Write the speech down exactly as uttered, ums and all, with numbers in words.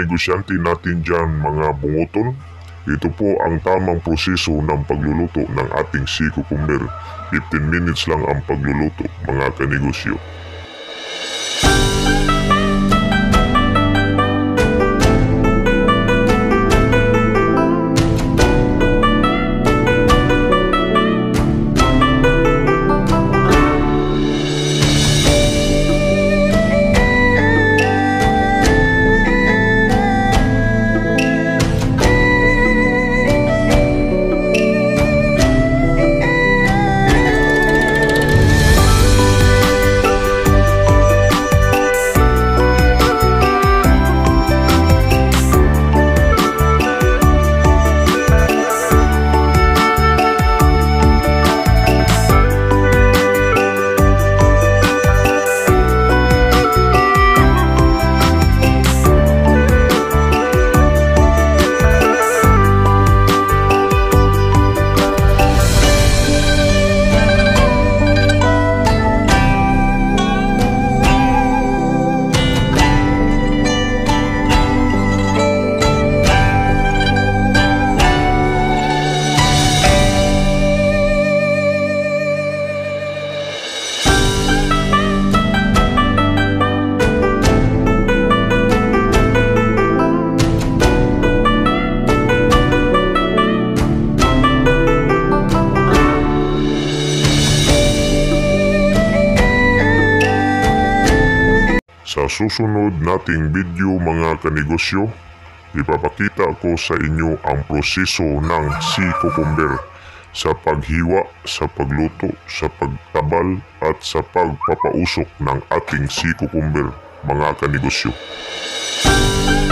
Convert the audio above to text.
kanegosyante natin dyan mga bungoton, ito po ang tamang proseso ng pagluluto ng ating sea cucumber. fifteen minutes lang ang pagluluto mga kanegosyo. Sa susunod nating video mga kanegosyo, ipapakita ko sa inyo ang proseso ng sea cucumber sa paghiwa, sa pagluto, sa pagtabal at sa pagpapausok ng ating sea cucumber mga kanegosyo.